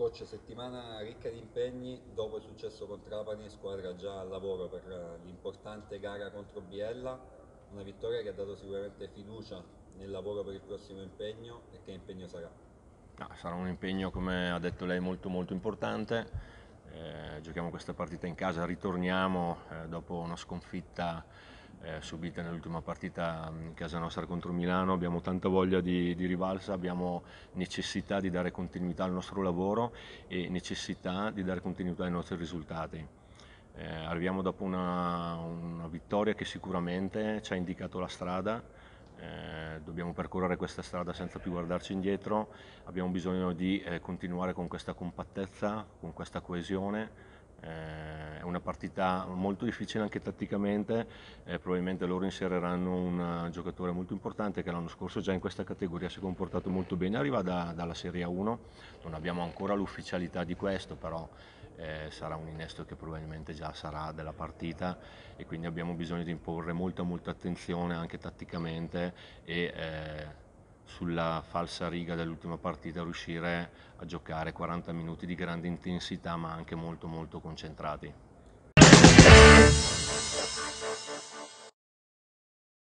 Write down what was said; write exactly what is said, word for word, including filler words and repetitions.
Coach, settimana ricca di impegni, dopo il successo con Trapani, squadra già al lavoro per eh, l'importante gara contro Biella, una vittoria che ha dato sicuramente fiducia nel lavoro per il prossimo impegno. E che impegno sarà? No, sarà un impegno, come ha detto lei, molto molto importante. Eh, giochiamo questa partita in casa, ritorniamo eh, dopo una sconfitta eh, subita nell'ultima partita in casa nostra contro Milano. Abbiamo tanta voglia di, di rivalsa, abbiamo necessità di dare continuità al nostro lavoro e necessità di dare continuità ai nostri risultati. Eh, arriviamo dopo una, una vittoria che sicuramente ci ha indicato la strada. Eh, dobbiamo percorrere questa strada senza più guardarci indietro, abbiamo bisogno di eh, continuare con questa compattezza, con questa coesione. Eh, è una partita molto difficile anche tatticamente, eh, probabilmente loro inseriranno un uh, giocatore molto importante che l'anno scorso già in questa categoria si è comportato molto bene, arriva da, dalla Serie A uno, non abbiamo ancora l'ufficialità di questo, però eh, sarà un innesto che probabilmente già sarà della partita e quindi abbiamo bisogno di imporre molta molta attenzione anche tatticamente e eh, sulla falsa riga dell'ultima partita riuscire a giocare quaranta minuti di grande intensità ma anche molto molto concentrati.